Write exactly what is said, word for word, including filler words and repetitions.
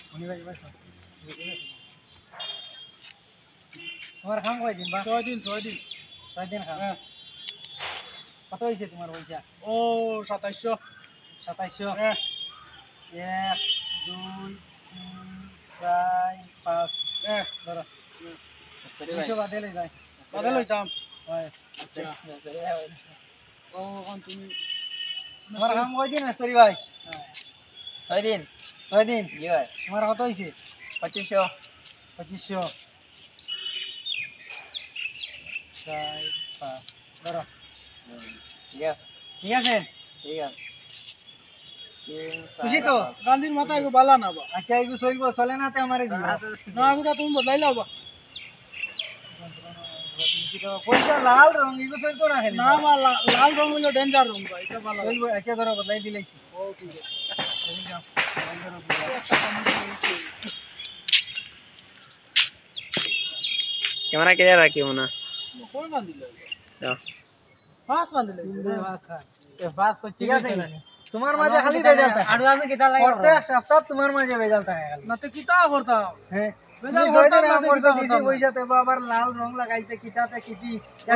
তোমার খাম কয়দিন বা ছয় দিন ছয় দিন ছয় দিন খাম হ্যাঁ কত হয়েছে তোমার পয়সা ও সাতাইশশো সাতাইশশো হ্যাঁ এক দুই তিন চার পাঁচ হ্যাঁ ধরো দুইশো বাদে লই যায় বাদে লইতাম হয় আচ্ছা ও এখন তুমি তোমার খাম কয়দিন মেস্তরি ভাই ছয় দিন ছয় দিন জি ভাই তোমার কত হয়েছে পঁচিশশো পঁচিশশো চার পাঁচ ধরো ঠিক আছে ঠিক আছে ঠিক আছে তিন খুশি তো গান্ধীর মাথা এগো বালা না বা আচ্ছা এগু চলবো চলে না তে আমারে দিব না আগুদা তুমি বদলাই লাও পয়সা লাল রং এগু চলতো না খালি না বা লা- লাল রং হইলো ডেঞ্জার রং বা এটা ভালো চলবো আচ্ছা ধরো বদলাই দিলাইছি ও ঠিক আছে ক্যামেরা ক্লিয়ার রাখিও না কোন গান্ধী যাও পাঁচ গান্ধী লাগে ঠিক আছে তোমার মাঝে খালি বেজাল থাকে আর আমি কিতা লাগে প্রত্যেক সপ্তাহ তোমার মাঝে বেজাল থাকে খালি না তো কিতা করতাম হ্যাঁ বেজাল তুমি ছয় করতাম দিন না আম তো করছো কিতা দিছি করতাম না। পয়সা তেবা আবার লাল রং লাগাইতে কিতাতে কিতি